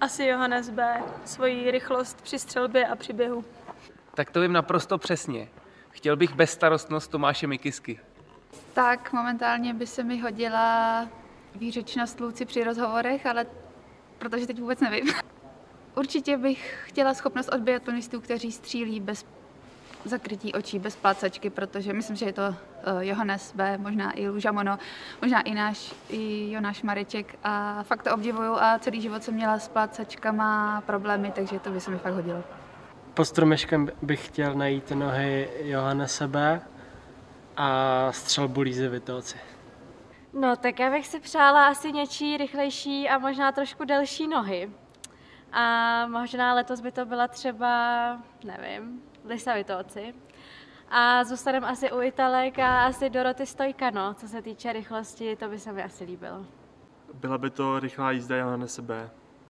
Asi Johannes B. Svoji rychlost při střelbě a při běhu. Tak to vím naprosto přesně. Chtěl bych bezstarostnost Tomáše Mikisky. Tak momentálně by se mi hodila výřečnost Luci při rozhovorech, ale protože teď vůbec nevím. Určitě bych chtěla schopnost od biatlonistů, kteří střílí bez zakrytí očí, bez plácačky, protože myslím, že je to Johannes B., možná i Luža Mono, možná i Jonáš Mareček a fakt to obdivuju a celý život jsem měla s plácačkama problémy, takže to by se mi fakt hodilo. Po stromečkem bych chtěl najít nohy Johannese B. a střelbu Lízy Vitoci. No, tak já bych si přála asi něčí rychlejší a možná trošku delší nohy. A možná letos by to byla třeba, nevím, Lisa Vitoci. A zůstaneme asi u Italek a asi Doroty Stojkano, co se týče rychlosti, to by se mi asi líbilo. Byla by to rychlá jízda Johannese B.